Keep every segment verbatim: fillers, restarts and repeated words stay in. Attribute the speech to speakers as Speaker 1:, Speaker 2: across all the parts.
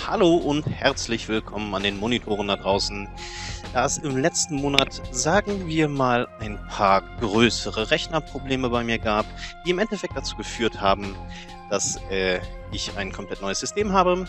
Speaker 1: Hallo und herzlich willkommen an den Monitoren da draußen. Da es im letzten Monat, sagen wir mal, ein paar größere Rechnerprobleme bei mir gab, die im Endeffekt dazu geführt haben, dass äh, ich ein komplett neues System habe.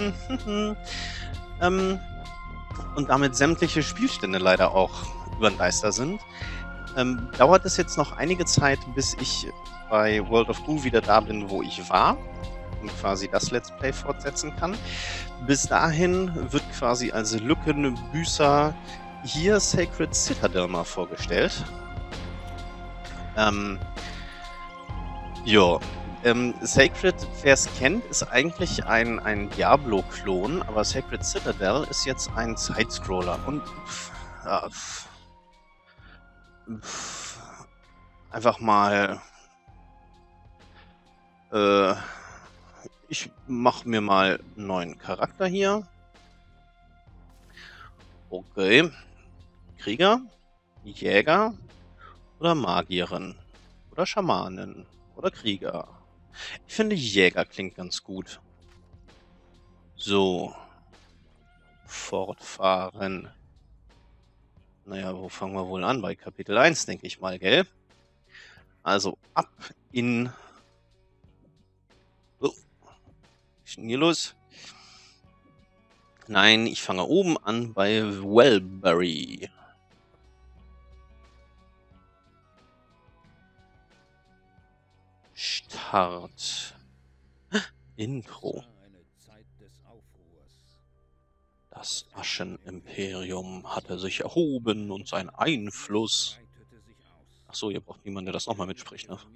Speaker 1: ähm, und damit sämtliche Spielstände leider auch über den Leister sind. Ähm, dauert es jetzt noch einige Zeit, bis ich bei World of Goo wieder da bin, wo ich war und quasi das Let's Play fortsetzen kann. Bis dahin wird quasi als Lückenbüßer hier Sacred Citadel mal vorgestellt. Ähm, jo, ähm, Sacred, wer es kennt, ist eigentlich ein, ein Diablo-Klon, aber Sacred Citadel ist jetzt ein Sidescroller und pff, ja, pff, pff, einfach mal äh, ich mache mir mal einen neuen Charakter hier. Okay. Krieger, Jäger oder Magierin oder Schamanin oder Krieger. Ich finde Jäger klingt ganz gut. So. Fortfahren. Naja, wo fangen wir wohl an? Bei Kapitel eins, denke ich mal, gell? Also ab in... Oh. Was ist denn hier los? Nein, ich fange oben an bei Wellbury. Start. Intro. Das Aschenimperium hatte sich erhoben und sein Einfluss... Achso, ihr braucht niemanden, der das nochmal mitspricht, ne?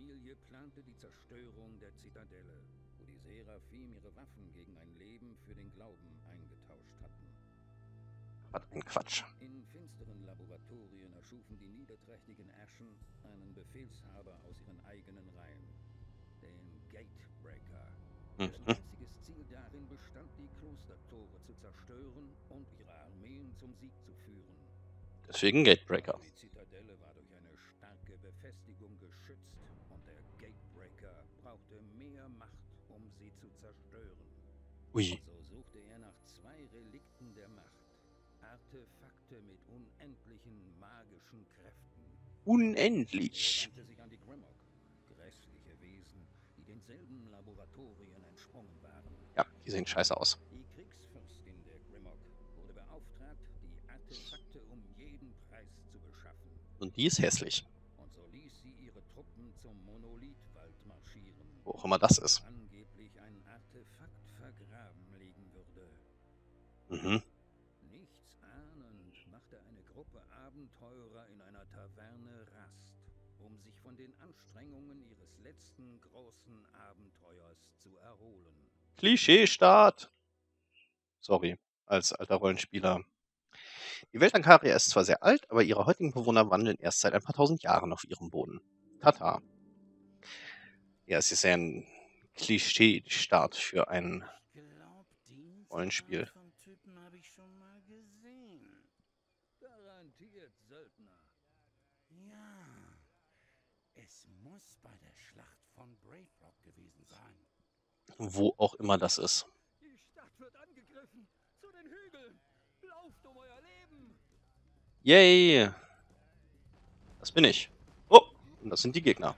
Speaker 1: Was ein Quatsch.
Speaker 2: In finsteren Laboratorien erschufen die niederträchtigen Ashen einen Befehlshaber aus ihren eigenen Reihen, den Gatebreaker. Dessen
Speaker 1: Mhm.
Speaker 2: einziges Ziel darin bestand, die Klostertore zu zerstören und ihre Armeen zum Sieg zu führen.
Speaker 1: Deswegen Gatebreaker.
Speaker 2: Die Zitadelle war durch eine starke Befestigung geschützt und der Gatebreaker brauchte mehr Macht, um sie zu zerstören.
Speaker 1: Ui.
Speaker 2: So suchte er nach zwei Relikten der Macht. Artefakte mit unendlichen magischen Kräften.
Speaker 1: Unendlich.
Speaker 2: Er wandte sich an die Grimlock, grässliche Wesen, die denselben Laboratorien entsprungen waren.
Speaker 1: Ja, die sehen scheiße aus.
Speaker 2: Die Kriegsfürstin der Grimlock wurde beauftragt, die Artefakte um jeden Preis zu beschaffen.
Speaker 1: Und die ist hässlich.
Speaker 2: Und so ließ sie ihre Truppen zum Monolithwald marschieren.
Speaker 1: Wo auch immer das ist.
Speaker 2: Wo angeblich ein Artefakt vergraben liegen würde.
Speaker 1: Mhm.
Speaker 2: Nichts ahnend machte eine Gruppe Abenteurer in einer Taverne Rast, um sich von den Anstrengungen ihres letzten großen Abenteuers zu erholen.
Speaker 1: Klischee-Start. Sorry, als alter Rollenspieler. Die Welt Ankaria ist zwar sehr alt, aber ihre heutigen Bewohner wandeln erst seit ein paar tausend Jahren auf ihrem Boden. Tata. Ja, es ist ja ein Klischee-Start für ein Rollenspiel.
Speaker 2: Von Typen habe ich schon mal gesehen. Garantiert Söldner. Ja, es muss bei der Schlacht von Brave Rock gewesen sein.
Speaker 1: Wo auch immer das ist.
Speaker 2: Die Stadt wird angegriffen. Zu den Hügeln. Lauft um euer Leben.
Speaker 1: Yay! Das bin ich. Oh, und das sind die Gegner.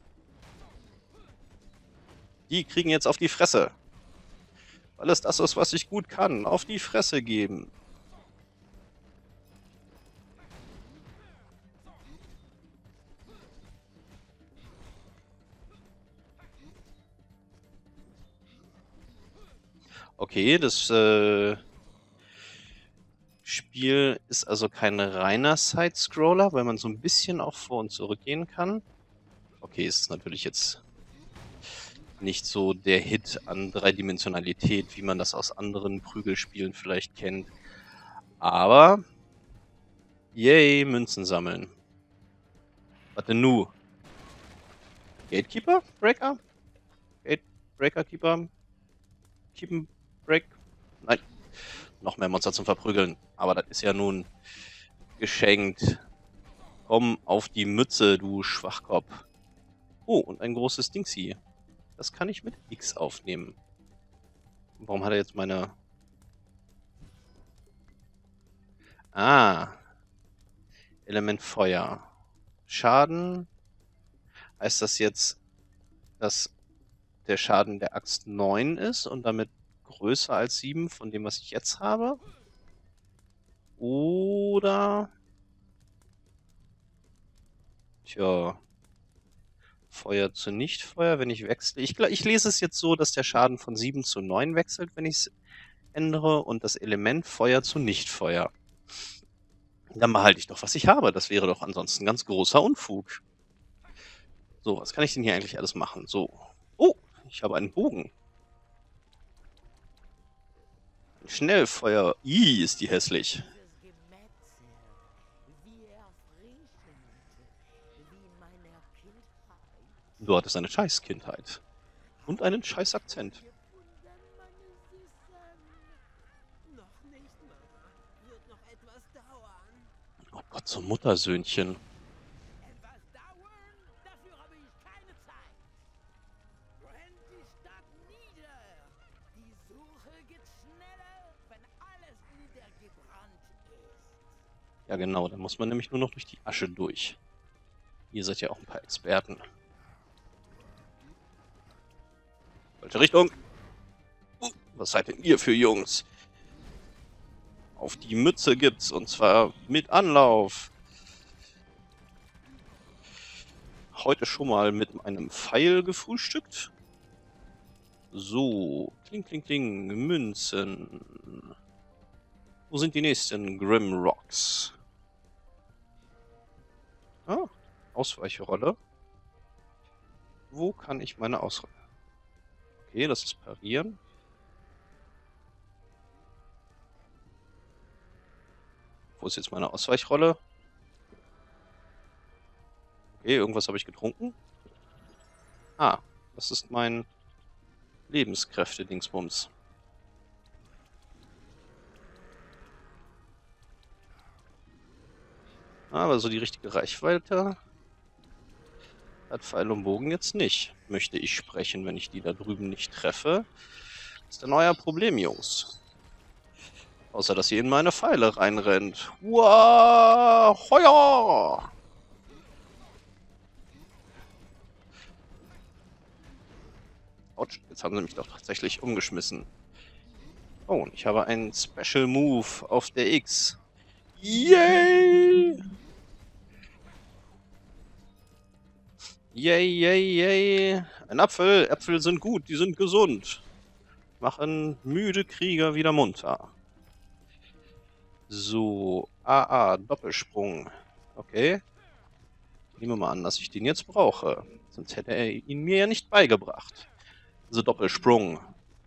Speaker 1: Die kriegen jetzt auf die Fresse. Weil es das ist, was ich gut kann. Auf die Fresse geben. Okay, das äh, Spiel ist also kein reiner Side-Scroller, weil man so ein bisschen auch vor und zurück gehen kann. Okay, es ist natürlich jetzt nicht so der Hit an Dreidimensionalität, wie man das aus anderen Prügelspielen vielleicht kennt. Aber, yay, Münzen sammeln. Was denn nu? Gatekeeper? Breaker? Gatebreaker, Keeper? Keepen Break? Nein. Noch mehr Monster zum Verprügeln. Aber das ist ja nun geschenkt. Komm auf die Mütze, du Schwachkopf. Oh, und ein großes Dingsy. Das kann ich mit X aufnehmen. Warum hat er jetzt meine Ah. Element Feuer. Schaden. Heißt das jetzt, dass der Schaden der Axt neun ist und damit größer als sieben von dem, was ich jetzt habe? Oder... Tja... Feuer zu Nicht-Feuer, wenn ich wechsle. Ich, ich lese es jetzt so, dass der Schaden von sieben zu neun wechselt, wenn ich es ändere, und das Element Feuer zu Nicht-Feuer. Dann behalte ich doch, was ich habe. Das wäre doch ansonsten ganz großer Unfug. So, was kann ich denn hier eigentlich alles machen? So. Oh, ich habe einen Bogen. Schnellfeuer. Ih, ist die hässlich. Du hattest eine Scheiß-Kindheit. Und einen Scheiß-Akzent. Oh Gott, so Muttersöhnchen. Ja genau, dann muss man nämlich nur noch durch die Asche durch. Ihr seid ja auch ein paar Experten. Falsche Richtung. Uh, was seid denn ihr für Jungs? Auf die Mütze gibt's, und zwar mit Anlauf. Heute schon mal mit einem Pfeil gefrühstückt. So, kling, kling, kling, Münzen. Wo sind die nächsten Grimrocks? Ah, Ausweichrolle. Wo kann ich meine Ausweichrolle? Okay, das ist Parieren. Wo ist jetzt meine Ausweichrolle? Okay, irgendwas habe ich getrunken. Ah, das ist mein Lebenskräfte-Dingsbums. Aber so die richtige Reichweite hat Pfeil und Bogen jetzt nicht. Möchte ich sprechen, wenn ich die da drüben nicht treffe? Das ist ein neuer Problem, Jungs. Außer, dass ihr in meine Pfeile reinrennt. Wow, heuer! Autsch, jetzt haben sie mich doch tatsächlich umgeschmissen. Oh, und ich habe einen Special Move auf der X. Yay! Yay, yay, yay. Ein Apfel. Äpfel sind gut, die sind gesund. Machen müde Krieger wieder munter. So, A A, Doppelsprung. Okay. Nehmen wir mal an, dass ich den jetzt brauche. Sonst hätte er ihn mir ja nicht beigebracht. Also Doppelsprung.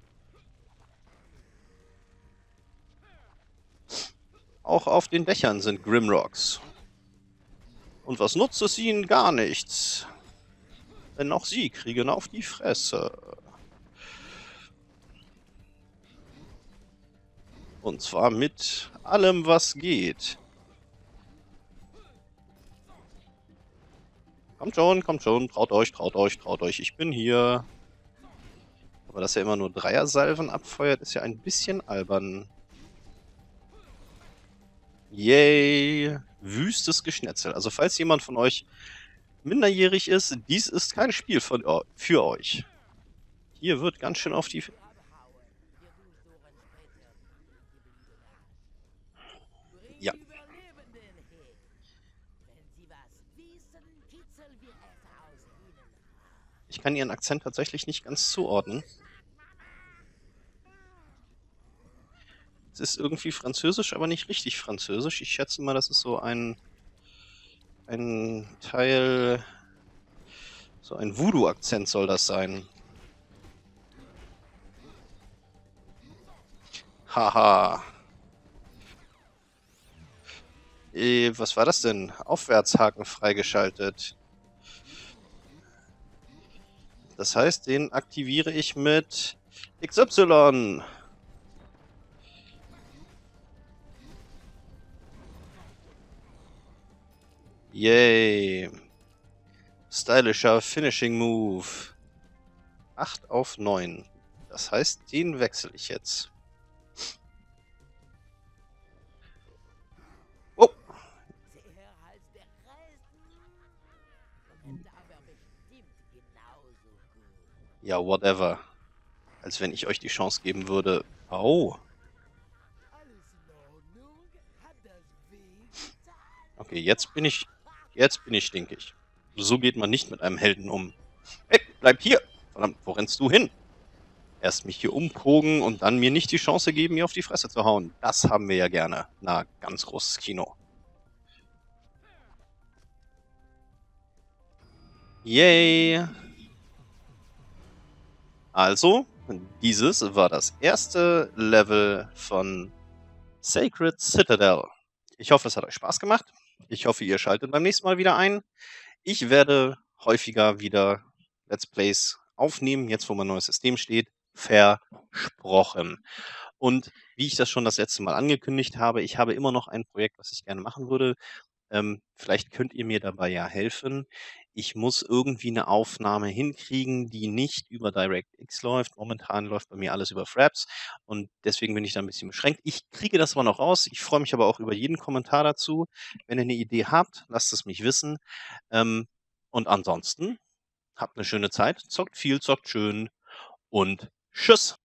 Speaker 1: Auch auf den Dächern sind Grimrocks. Und was nutzt es ihnen? Gar nichts. Denn auch sie kriegen auf die Fresse. Und zwar mit allem, was geht. Kommt schon, kommt schon. Traut euch, traut euch, traut euch. Ich bin hier. Aber dass er immer nur Dreier-Salven abfeuert, ist ja ein bisschen albern. Yay. Wüstes Geschnetzel. Also falls jemand von euch minderjährig ist, dies ist kein Spiel von, oh, für euch. Hier wird ganz schön auf die... Ja. Ich kann ihren Akzent tatsächlich nicht ganz zuordnen. Es ist irgendwie französisch, aber nicht richtig französisch. Ich schätze mal, das ist so ein, ein Teil, so ein Voodoo-Akzent soll das sein. Haha. Äh, was war das denn? Aufwärtshaken freigeschaltet. Das heißt, den aktiviere ich mit X Y. Yay. Stylischer Finishing Move. acht auf neun. Das heißt, den wechsle ich jetzt. Ja, whatever. Als wenn ich euch die Chance geben würde. Oh. Okay, jetzt bin ich... Jetzt bin ich stinkig. So geht man nicht mit einem Helden um. Hey, bleib hier! Verdammt, wo rennst du hin? Erst mich hier umpogen und dann mir nicht die Chance geben, mir auf die Fresse zu hauen. Das haben wir ja gerne. Na, ganz großes Kino. Yay! Also, dieses war das erste Level von Sacred Citadel. Ich hoffe, es hat euch Spaß gemacht. Ich hoffe, ihr schaltet beim nächsten Mal wieder ein. Ich werde häufiger wieder Let's Plays aufnehmen, jetzt wo mein neues System steht. Versprochen. Und wie ich das schon das letzte Mal angekündigt habe, ich habe immer noch ein Projekt, was ich gerne machen würde. Ähm, vielleicht könnt ihr mir dabei ja helfen. Ich muss irgendwie eine Aufnahme hinkriegen, die nicht über DirectX läuft. Momentan läuft bei mir alles über Fraps und deswegen bin ich da ein bisschen beschränkt. Ich kriege das aber noch raus. Ich freue mich aber auch über jeden Kommentar dazu. Wenn ihr eine Idee habt, lasst es mich wissen. Ähm, und ansonsten habt eine schöne Zeit, zockt viel, zockt schön und tschüss.